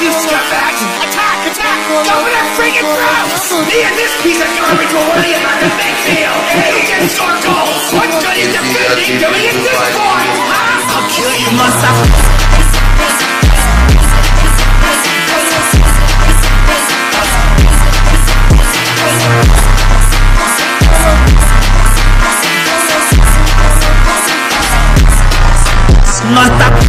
you scumbags! Attack! Attack! Go for that friggin' throat! Me and this piece of garbage will worry about the big deal! Agent Circle! What good is defending doing at this point? Huh? I'll kill you, motherfucker! Mata